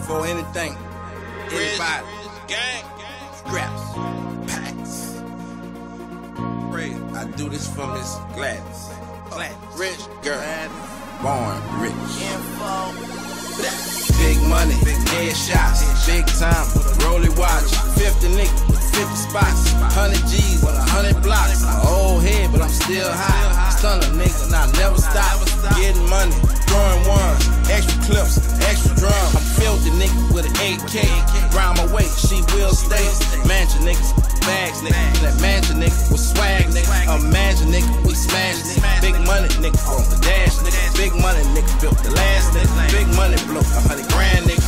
for anything, anybody, scraps, packs. I do this for Miss Gladys. Rich girl, born rich. Big money, head shots, big time, rolly watch, 50 niggas with 50 spots, 100 G's with 100 blocks. My old head, but I'm still high. Stunner nigga, and I never stop. Getting money, throwing ones, extra clips, extra drums. I'm filthy nigga with an 8K. Round my way, she will stay. Mansion niggas, bags nigga, that mansion nigga with swag nigga. Imagine nigga, we smash nigga. Big money nigga on the dash nigga. Big money nigga built the last nigga. Big money blow 100 grand nigga.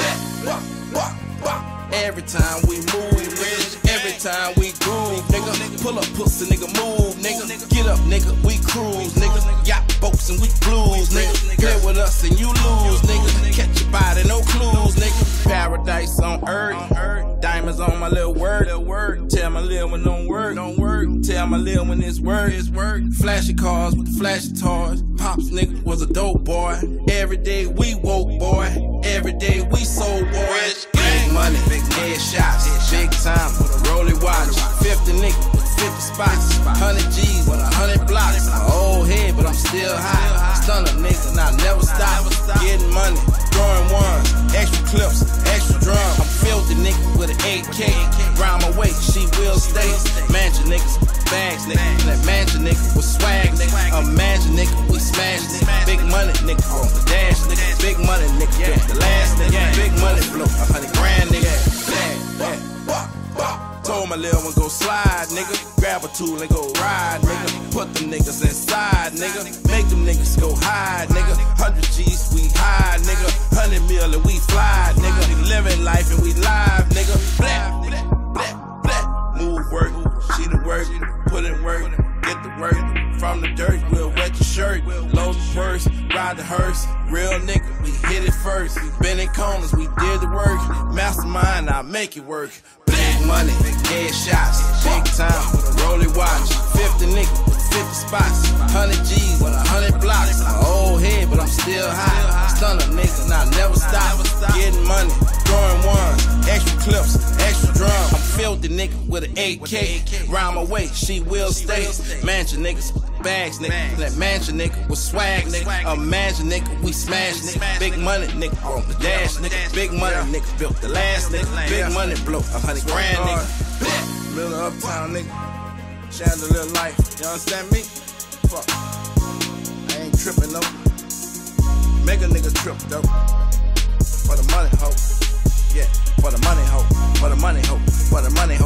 Every time we move, rich. Every time we groove, nigga. Pull up, pussy, nigga, move, nigga. Get up, nigga, we cruise, nigga. Yacht boats and we blues, nigga. Play with us and you lose, nigga. Catch your body, no clues, nigga. Paradise on earth. Diamonds on my little word. Tell my little one don't work. Tell my little one it's work. Flashy cars with the flashy toys. Pops nigga was a dope boy. Every day we woke, boy. Every day we sold, boy. Big money, big head shots, big time, rolly watch, 50 niggas with 50 spots, 100 G's with 100 blocks. My old head, but I'm still high. Stunner nigga, and I never stop. Getting money, throwing ones, extra clips, extra drums. I'm filthy nigga with an 8K. Round my way, she will stay. Mansion niggas, bags nigga, that mansion nigga with swag nigga. Imagine nigga, we smash nigga. Big money nigga on the dash nigga. Big money nigga built the last nigga. Big money blow 100 grand nigga. Told my little one go slide, nigga. Grab a tool and go ride, nigga. Put them niggas inside, nigga. Make them niggas go hide, nigga. 100 G's, we high, nigga. 100 mil and we fly, nigga. We living life and we live, nigga. Move work, she the work, put in work, get the work. From the dirt, we'll wet your shirt. Load the purse, ride the hearse. Real nigga, we hit it first. Been in corners, we did the work. Mastermind, I make it work. Big money, head shots, big time, rolly watch, 50 niggas with 50 spots, 100 G's with 100 blocks. My old head, but I'm still high. Stunner nigga, and I never stop. Getting money, throwing ones, extra clips, extra drums. I'm filthy nigga with an 8K. Round my way, she will stay. Mansion niggas, bags nigga, that mansion nigga with swag nigga. Imagine nigga, we smash nigga. Big money nigga on the dash nigga. Big money nigga built the last nigga. Big money blow 100 grand nigga. Middle uptown nigga, chandelier life. You understand me? Fuck, I ain't tripping though. Make a nigga trip though. For the money hoe, yeah. For the money hoe, for the money hoe, for the money hoe.